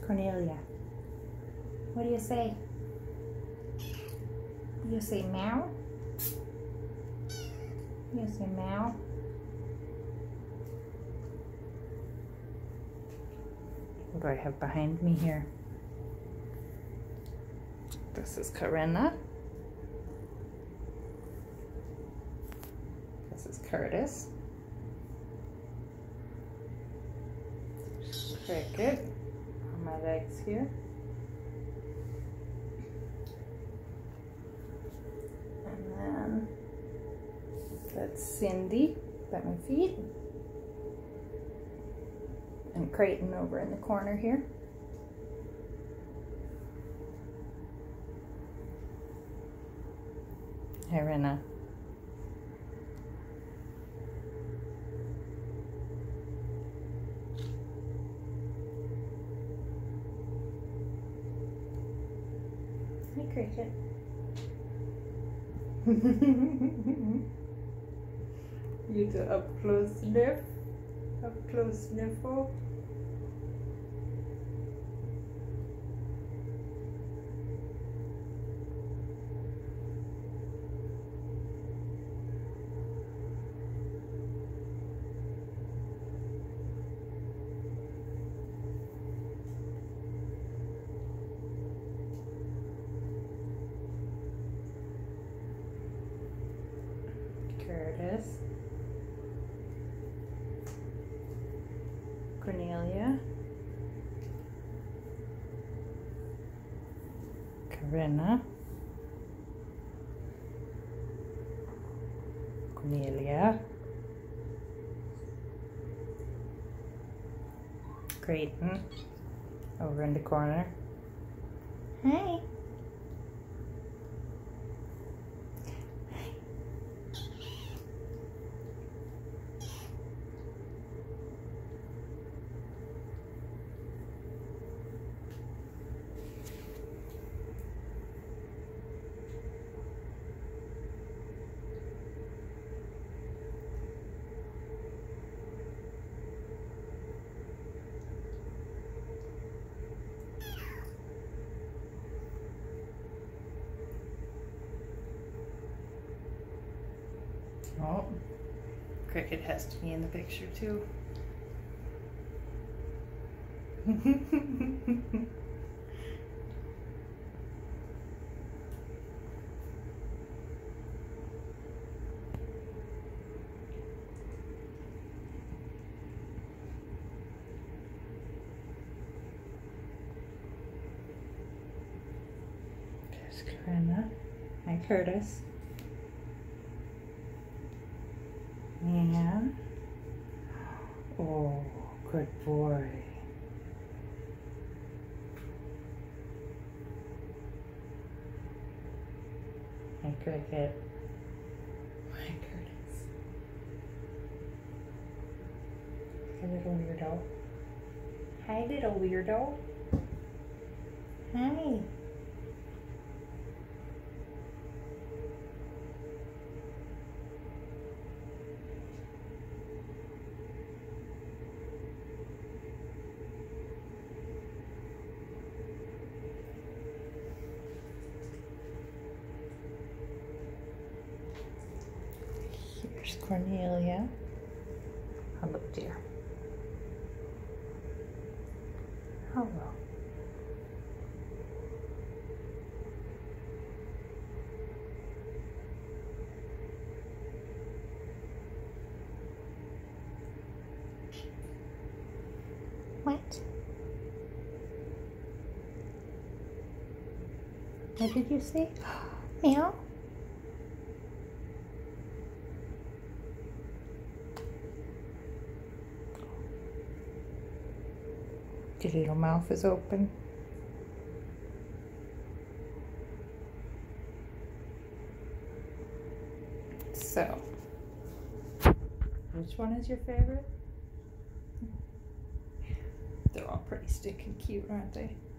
Cornelia? What do you say? Do you say meow? You say meow? What do I have behind me here? This is Corinna. This is Curtis. Cricket on my legs here. And then that's Cindy at my feet. And Creighton over in the corner here. Hi, Renna. Hi, Cricket. You do up close sniff, up close sniffle. Curtis, Cornelia, Corinna, Cornelia, Creighton over in the corner. Hi. Oh, Cricket has to be in the picture too. There's Corinna. Hi, Curtis. And, oh, good boy. Hi, Cricket. Hi, Curtis. Hi, little weirdo. Hi, little weirdo. Hi. Here's Cornelia. Hello, dear. Hello. What? What did you say? Meow? Your little mouth is open. So, which one is your favorite? They're all pretty stinking cute, aren't they?